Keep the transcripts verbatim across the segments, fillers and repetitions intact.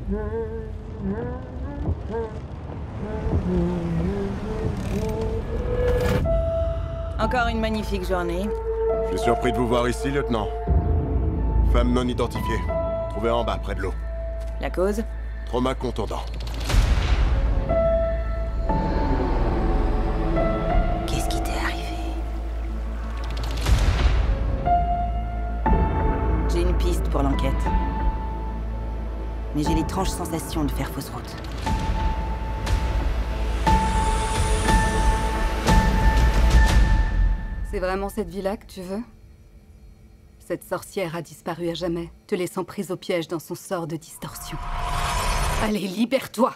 Encore une magnifique journée. Je suis surpris de vous voir ici, lieutenant. Femme non identifiée. Trouvée en bas, près de l'eau. La cause? Trauma contondant. Qu'est-ce qui t'est arrivé? J'ai une piste pour l'enquête. Mais j'ai l'étrange sensation de faire fausse route. C'est vraiment cette vie-là que tu veux? Cette sorcière a disparu à jamais, te laissant prise au piège dans son sort de distorsion. Allez, libère-toi!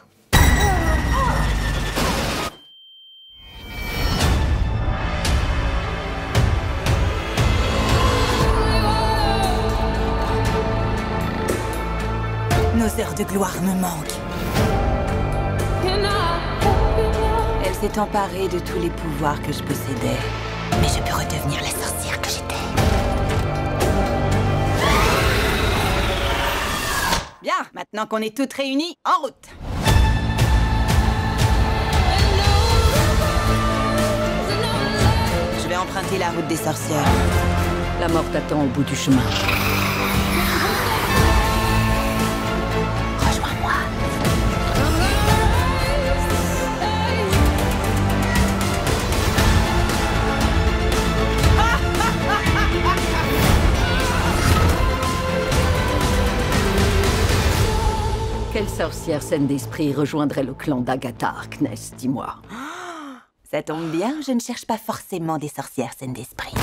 Nos heures de gloire me manquent. Elle s'est emparée de tous les pouvoirs que je possédais. Mais je peux redevenir la sorcière que j'étais. Bien, maintenant qu'on est toutes réunies, en route! Je vais emprunter la route des sorcières. La mort t'attend au bout du chemin. Rejoins-moi. Quelle sorcière saine d'esprit rejoindrait le clan d'Agatha Harkness, dis-moi? Ça tombe bien, je ne cherche pas forcément des sorcières saines d'esprit.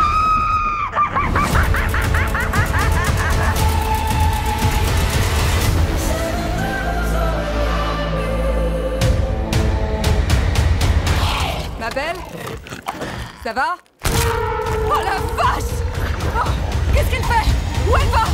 Ma belle? Ça va? Oh la vache! Oh, qu'est-ce qu'elle fait? Où elle va?